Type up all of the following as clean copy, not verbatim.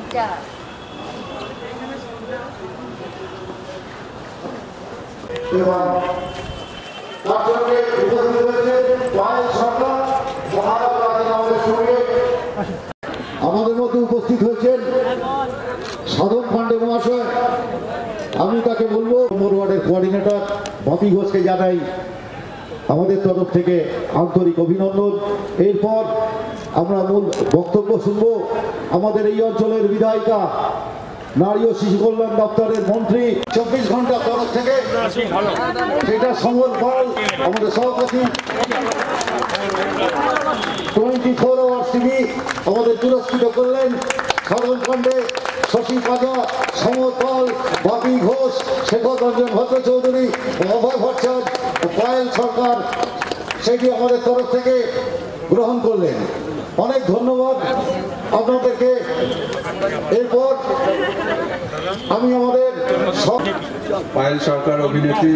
আমাদের মধ্যে উপস্থিত হয়েছেন সাধন পান্ডে মহাশয়। আমি তাকে বলবো নম্বর ওয়ার্ডের কোঅর্ডিনেটর বাপি ঘোষকে জানাই আমাদের তরফ থেকে আন্তরিক অভিনন্দন। এরপর আমরা মূল বক্তব্য শুনব আমাদের এই অঞ্চলের বিধায়িকা, নারী ও শিশু কল্যাণ দপ্তরের মন্ত্রী, 24 ঘন্টা তরফ থেকে সেটা সমল পাল আমাদের সভাপতি, 24 আওয়ার্স টিভি আমাদের পুরস্কৃত করলেন সাধন পান্ডে, শশী পাজা, সমর পাল, বাপি ঘোষ, শেখর রঞ্জন ভদ্র চৌধুরী, অভয় ভট্টাচার্য, পায়েল সরকার সেটি আমাদের তরফ থেকে গ্রহণ করলেন। অনেক ধন্যবাদ আপনাদেরকে। এরপর আমি আমাদের পায়েল সরকার অভিনেত্রী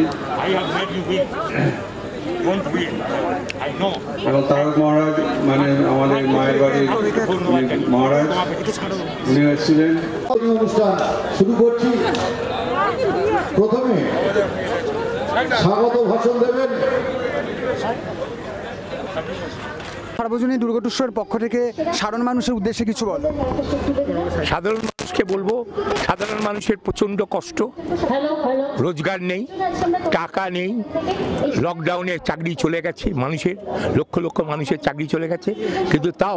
এবং তারক মহারাজ মানে আমাদের মায়ের বাড়ির মহারাজ, উনি এসেছিলেন। অনুষ্ঠান শুরু করছি। প্রথমে স্বাগত ভাষণ দেবেন সার্বজনীন দুর্গোৎসবের পক্ষ থেকে সাধারণ মানুষের উদ্দেশ্যে কিছু বল। সাধারণ মানুষকে বলবো, সাধারণ মানুষের প্রচণ্ড কষ্ট, রোজগার নেই, টাকা নেই, লকডাউনে চাকরি চলে গেছে মানুষের, লক্ষ লক্ষ মানুষের চাকরি চলে গেছে, কিন্তু তাও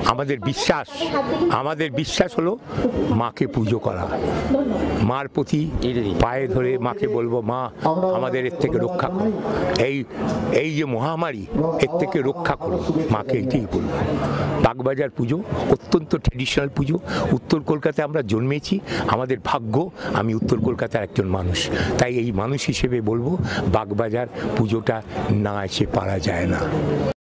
আমাদের বিশ্বাস হলো মাকে পুজো করা, মার প্রতি পায়ে ধরে মাকে বলবো, মা আমাদের এর থেকে রক্ষা করো, এই যে মহামারী এর থেকে রক্ষা করো, মাকে এইটাই বলবো। বাগবাজার পুজো অত্যন্ত ট্র্যাডিশনাল পুজো। উত্তর কলকাতায় আমরা জন্মেছি, আমাদের ভাগ্য আমি উত্তর কলকাতার একজন মানুষ, তাই এই মানুষ হিসেবে বলবো বাগবাজার পুজোটা না এসে পারা যায় না।